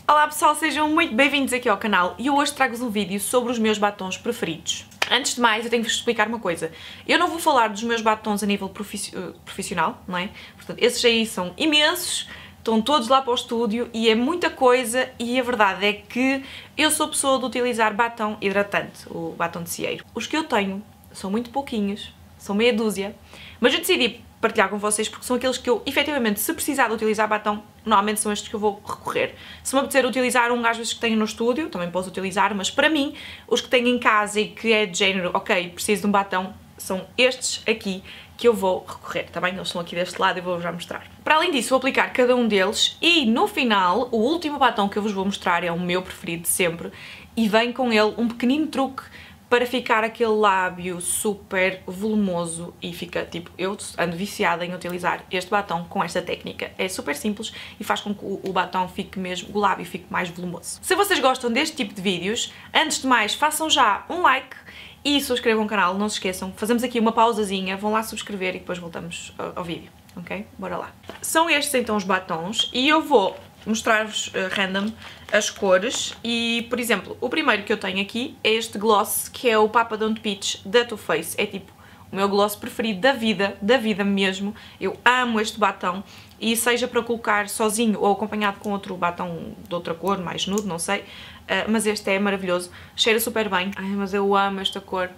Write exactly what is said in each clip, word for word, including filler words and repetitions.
Olá pessoal, sejam muito bem-vindos aqui ao canal e eu hoje trago-vos um vídeo sobre os meus batons preferidos. Antes de mais, eu tenho que vos explicar uma coisa. Eu não vou falar dos meus batons a nível profici profissional, não é? Portanto, esses aí são imensos, estão todos lá para o estúdio e é muita coisa, e a verdade é que eu sou pessoa de utilizar batom hidratante, o batom de cieiro. Os que eu tenho são muito pouquinhos, são meia dúzia, mas eu decidi partilhar com vocês porque são aqueles que eu, efetivamente, se precisar de utilizar batom, normalmente são estes que eu vou recorrer. Se me apetecer utilizar um às vezes que tenho no estúdio, também posso utilizar, mas para mim, os que tenho em casa e que é de género, ok, preciso de um batom, são estes aqui que eu vou recorrer, tá bem? Eles estão aqui deste lado e vou-vos já mostrar. Para além disso, vou aplicar cada um deles e, no final, o último batom que eu vos vou mostrar é o meu preferido de sempre e vem com ele um pequenino truque para ficar aquele lábio super volumoso e fica, tipo, eu ando viciada em utilizar este batom com esta técnica. É super simples e faz com que o, o batom fique mesmo, o lábio fique mais volumoso. Se vocês gostam deste tipo de vídeos, antes de mais, façam já um like e subscrevam o canal, não se esqueçam. Fazemos aqui uma pausazinha, vão lá subscrever e depois voltamos ao, ao vídeo, ok? Bora lá. São estes então os batons e eu vou mostrar-vos uh, random as cores e, por exemplo, o primeiro que eu tenho aqui é este gloss, que é o Papa Don't Peach da Too Faced. É tipo o meu gloss preferido da vida, da vida mesmo. Eu amo este batom e seja para colocar sozinho ou acompanhado com outro batom de outra cor, mais nude, não sei, uh, mas este é maravilhoso, cheira super bem. Ai, mas eu amo esta cor.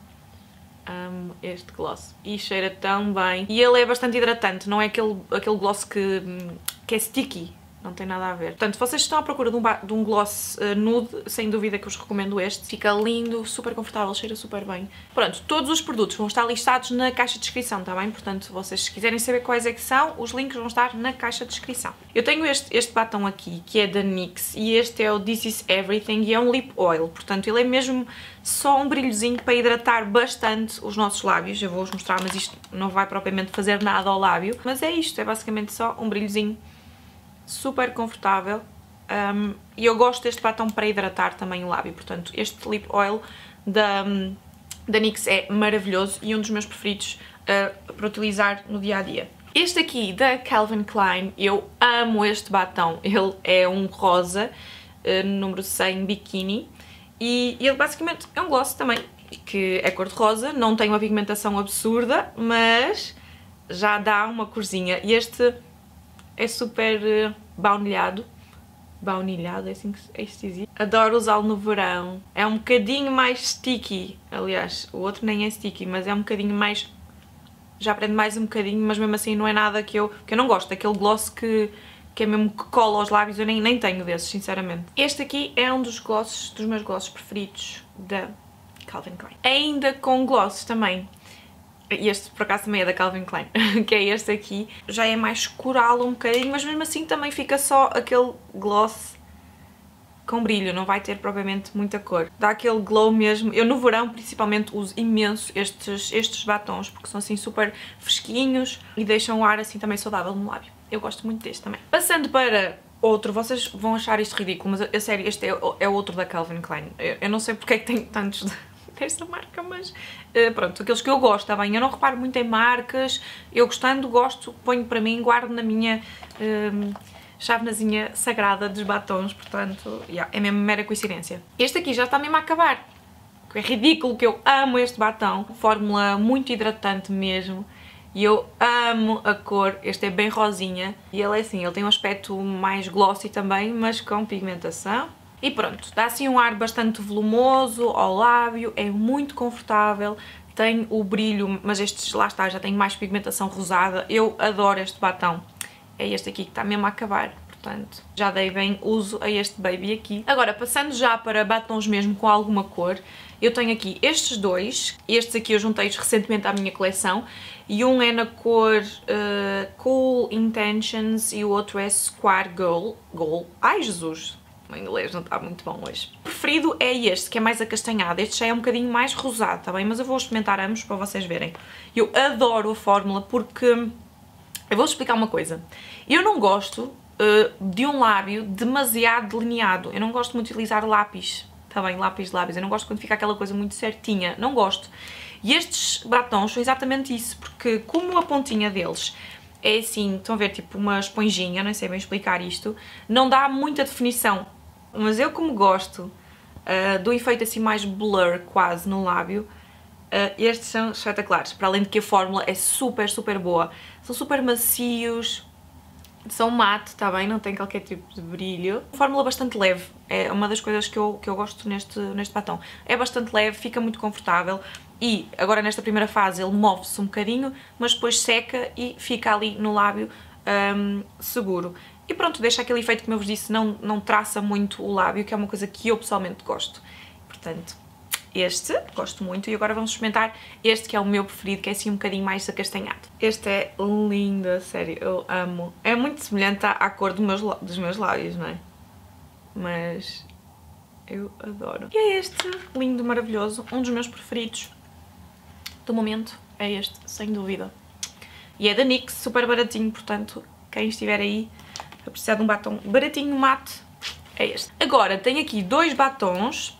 Amo este gloss e cheira tão bem. E ele é bastante hidratante, não é aquele, aquele gloss que, que é sticky. Não tem nada a ver. Portanto, se vocês estão à procura de um, de um gloss uh, nude, sem dúvida que vos recomendo este. Fica lindo, super confortável, cheira super bem. Pronto, todos os produtos vão estar listados na caixa de descrição, tá bem? Portanto, vocês se quiserem saber quais é que são, os links vão estar na caixa de descrição. Eu tenho este, este batom aqui, que é da NYX, e este é o This Is Everything, e é um lip oil. Portanto, ele é mesmo só um brilhozinho para hidratar bastante os nossos lábios. Eu vou-vos mostrar, mas isto não vai propriamente fazer nada ao lábio. Mas é isto, é basicamente só um brilhozinho super confortável, um, e eu gosto deste batom para hidratar também o lábio, portanto este lip oil da, da NYX é maravilhoso e um dos meus preferidos uh, para utilizar no dia a dia. Este aqui da Calvin Klein, eu amo este batom, ele é um rosa, uh, número cem Bikini, e ele basicamente é um gloss também, que é cor de rosa, não tem uma pigmentação absurda, mas já dá uma corzinha, e este é super uh, baunilhado. Baunilhado, é assim que é isto dizia. Adoro usá-lo no verão. É um bocadinho mais sticky. Aliás, o outro nem é sticky, mas é um bocadinho mais... Já prende mais um bocadinho, mas mesmo assim não é nada que eu... Que eu não gosto. Aquele gloss que, que é mesmo que cola aos lábios. Eu nem, nem tenho desses, sinceramente. Este aqui é um dos glosses, dos meus glosses preferidos da Calvin Klein. Ainda com glosses também. Este, por acaso, também é da Calvin Klein, que é este aqui. Já é mais coral um bocadinho, mas mesmo assim também fica só aquele gloss com brilho, não vai ter propriamente muita cor. Dá aquele glow mesmo. Eu no verão, principalmente, uso imenso estes, estes batons, porque são assim super fresquinhos e deixam o ar assim também saudável no lábio. Eu gosto muito deste também. Passando para outro, vocês vão achar isto ridículo, mas a sério, este é, é outro da Calvin Klein. Eu, eu não sei porque é que tem tantos desta marca, mas uh, pronto, aqueles que eu gosto, tá bem? Eu não reparo muito em marcas, eu gostando, gosto, ponho para mim, guardo na minha uh, chavenazinha sagrada dos batons, portanto, yeah, é mesmo mera coincidência. Este aqui já está mesmo a acabar, é ridículo que eu amo este batom, fórmula muito hidratante mesmo, e eu amo a cor. Este é bem rosinha, e ele é assim, ele tem um aspecto mais glossy também, mas com pigmentação. E pronto, dá assim um ar bastante volumoso ao lábio, é muito confortável, tem o brilho, mas estes, lá está, já tem mais pigmentação rosada. Eu adoro este batom, é este aqui que está mesmo a acabar, portanto, já dei bem uso a este baby aqui. Agora, passando já para batons mesmo com alguma cor, eu tenho aqui estes dois, estes aqui eu juntei-os recentemente à minha coleção, e um é na cor uh, Cool Intentions e o outro é Square Gold. Gold. Ai, Jesus! O inglês não está muito bom hoje. O preferido é este, que é mais acastanhado. Este já é um bocadinho mais rosado, tá bem? Mas eu vou experimentar ambos para vocês verem. Eu adoro a fórmula porque... Eu vou explicar uma coisa. Eu não gosto uh, de um lábio demasiado delineado. Eu não gosto muito de utilizar lápis, tá bem? Lápis de lábios. Eu não gosto quando fica aquela coisa muito certinha. Não gosto. E estes batons são exatamente isso, porque como a pontinha deles é assim, estão a ver, tipo uma esponjinha, não sei bem explicar isto. Não dá muita definição, mas eu como gosto uh, do efeito assim mais blur quase no lábio, uh, estes são espetaculares. Para além de que a fórmula é super, super boa. São super macios, são mate, está bem? Não tem qualquer tipo de brilho. Fórmula bastante leve, é uma das coisas que eu, que eu gosto neste, neste batom. É bastante leve, fica muito confortável e agora nesta primeira fase ele move-se um bocadinho, mas depois seca e fica ali no lábio um, seguro. E pronto, deixa aquele efeito, como eu vos disse, não, não traça muito o lábio, que é uma coisa que eu pessoalmente gosto. Portanto, este gosto muito e agora vamos experimentar este que é o meu preferido, que é assim um bocadinho mais acastanhado. Este é lindo, a sério, eu amo. É muito semelhante à, à cor do meus, dos meus lábios, não é? Mas eu adoro. E é este, lindo, maravilhoso, um dos meus preferidos do momento é este, sem dúvida. E é da N Y X, super baratinho, portanto, quem estiver aí a precisar de um batom baratinho, mate, é este. Agora, tenho aqui dois batons.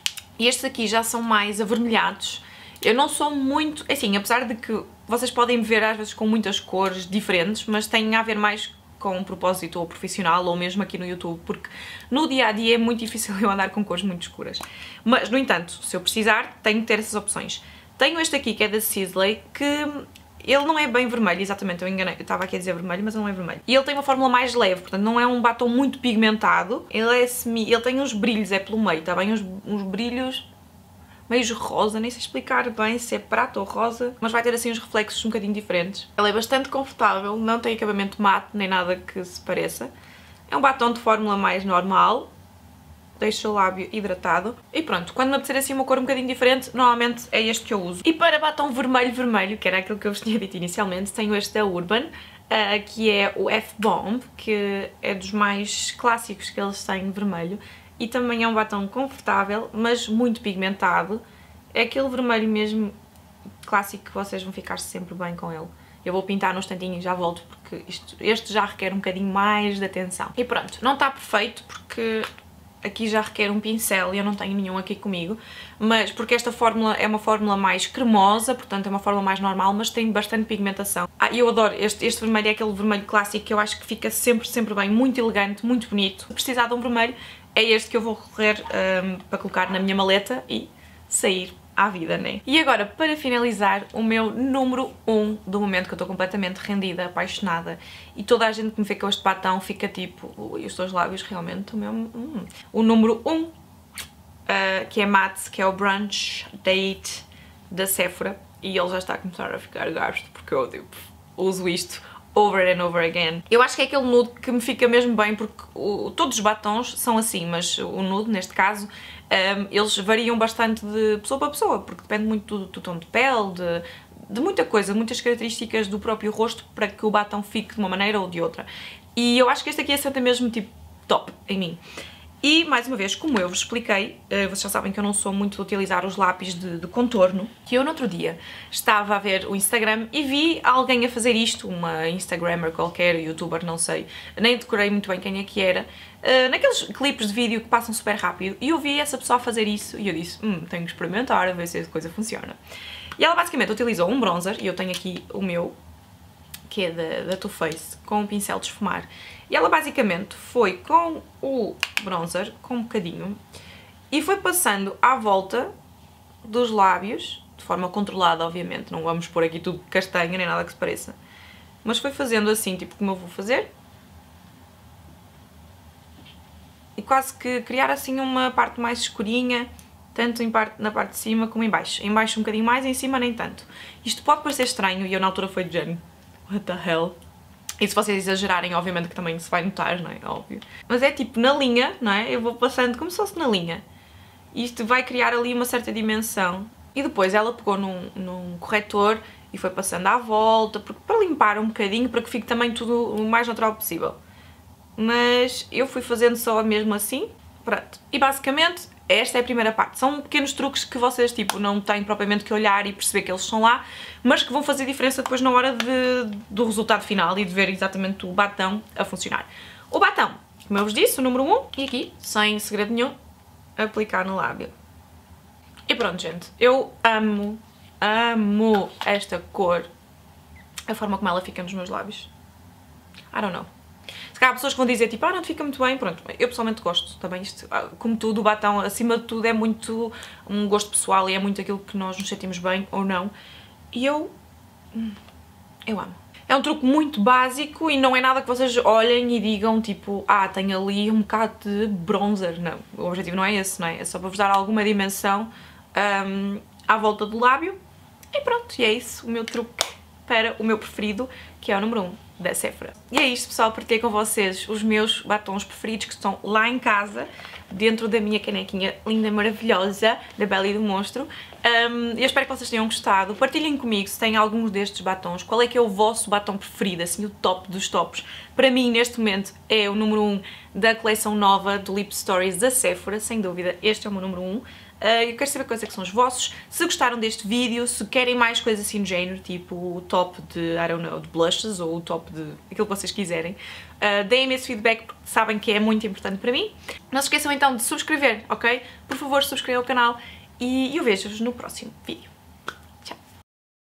E estes aqui já são mais avermelhados. Eu não sou muito... Assim, apesar de que vocês podem me ver às vezes com muitas cores diferentes, mas tem a ver mais com um propósito ou profissional ou mesmo aqui no YouTube, porque no dia-a-dia é muito difícil eu andar com cores muito escuras. Mas, no entanto, se eu precisar, tenho que ter essas opções. Tenho este aqui que é da Sisley, que ele não é bem vermelho, exatamente, eu enganei, eu estava aqui a dizer vermelho, mas não é vermelho. E ele tem uma fórmula mais leve, portanto não é um batom muito pigmentado, ele é semi, ele tem uns brilhos, é pelo meio, está bem? Uns, uns brilhos meio rosa, nem sei explicar bem se é prata ou rosa, mas vai ter assim uns reflexos um bocadinho diferentes. Ele é bastante confortável, não tem acabamento mate, nem nada que se pareça. É um batom de fórmula mais normal, deixa o lábio hidratado. E pronto, quando me apetecer assim uma cor um bocadinho diferente, normalmente é este que eu uso. E para batom vermelho-vermelho, que era aquilo que eu vos tinha dito inicialmente, tenho este da Urban, uh, que é o F-Bomb, que é dos mais clássicos que eles têm vermelho. E também é um batom confortável, mas muito pigmentado. É aquele vermelho mesmo clássico que vocês vão ficar sempre bem com ele. Eu vou pintar num instantinho e já volto, porque isto, este já requer um bocadinho mais de atenção. E pronto, não está perfeito porque aqui já requer um pincel e eu não tenho nenhum aqui comigo, mas porque esta fórmula é uma fórmula mais cremosa, portanto é uma fórmula mais normal, mas tem bastante pigmentação. Ah, eu adoro, este, este vermelho é aquele vermelho clássico que eu acho que fica sempre, sempre bem, muito elegante, muito bonito. Se precisar de um vermelho, é este que eu vou recorrer um, para colocar na minha maleta e sair à vida, né? E agora, para finalizar, o meu número um do momento, que eu estou completamente rendida, apaixonada, e toda a gente que me vê com este batom fica tipo, ui, os teus lábios realmente, o meu... Hum. O número um, uh, que é mate, que é o Brunch Date da Sephora, e ele já está a começar a ficar gasto, porque eu, tipo, uso isto over and over again. Eu acho que é aquele nude que me fica mesmo bem, porque o, todos os batons são assim, mas o nude, neste caso, um, eles variam bastante de pessoa para pessoa, porque depende muito do, do tom de pele, de, de muita coisa, muitas características do próprio rosto para que o batom fique de uma maneira ou de outra. E eu acho que este aqui assenta mesmo tipo top em mim. E, mais uma vez, como eu vos expliquei, vocês já sabem que eu não sou muito de utilizar os lápis de, de contorno, que eu no outro dia estava a ver o Instagram e vi alguém a fazer isto, uma Instagrammer qualquer, youtuber, não sei, nem decorei muito bem quem é que era, naqueles clipes de vídeo que passam super rápido, e eu vi essa pessoa a fazer isso e eu disse, hum, tenho que experimentar, a ver se a coisa funciona. E ela basicamente utilizou um bronzer, e eu tenho aqui o meu, que é da, da Too Faced, com um pincel de esfumar. E ela basicamente foi com o bronzer, com um bocadinho, e foi passando à volta dos lábios, de forma controlada, obviamente, não vamos pôr aqui tudo castanho, nem nada que se pareça, mas foi fazendo assim, tipo como eu vou fazer, e quase que criar assim uma parte mais escurinha, tanto em parte, na parte de cima como em baixo. Em baixo um bocadinho mais, em cima nem tanto. Isto pode parecer estranho, e eu na altura foi de género, what the hell? E se vocês exagerarem, obviamente que também se vai notar, não é? Óbvio. Mas é tipo na linha, não é? Eu vou passando como se fosse na linha. E isto vai criar ali uma certa dimensão. E depois ela pegou num, num corretor e foi passando à volta, para limpar um bocadinho, para que fique também tudo o mais natural possível. Mas eu fui fazendo só mesmo assim, pronto. E basicamente esta é a primeira parte. São pequenos truques que vocês tipo não têm propriamente que olhar e perceber que eles estão lá, mas que vão fazer diferença depois na hora de, do resultado final e de ver exatamente o batom a funcionar. O batom, como eu vos disse, o número um, e aqui, sem segredo nenhum, aplicar no lábio. E pronto, gente, eu amo, amo esta cor, a forma como ela fica nos meus lábios. I don't know. Se calhar há pessoas que vão dizer tipo, ah não te fica muito bem, pronto, eu pessoalmente gosto também, isto, como tudo, o batom acima de tudo é muito um gosto pessoal e é muito aquilo que nós nos sentimos bem ou não, e eu, eu amo. É um truque muito básico e não é nada que vocês olhem e digam tipo, ah, tenho ali um bocado de bronzer, não, o objetivo não é esse, não é? É só para vos dar alguma dimensão um, à volta do lábio e pronto, e é isso, o meu truque para o meu preferido, que é o número um da Sephora. E é isto, pessoal, partilhei com vocês os meus batons preferidos que estão lá em casa, dentro da minha canequinha linda e maravilhosa da Bela e do Monstro. Um, eu espero que vocês tenham gostado. Partilhem comigo se têm alguns destes batons, qual é que é o vosso batom preferido, assim, o top dos tops. Para mim, neste momento, é o número um da coleção nova do Lip Stories da Sephora, sem dúvida, este é o meu número um. Uh, eu quero saber quais é que são os vossos, se gostaram deste vídeo, se querem mais coisas assim do género, tipo o top de, I don't know, de blushes ou o top de aquilo que vocês quiserem. Uh, deem-me esse feedback porque sabem que é muito importante para mim. Não se esqueçam então de subscrever, ok? Por favor, subscrevam o canal e eu vejo-vos no próximo vídeo.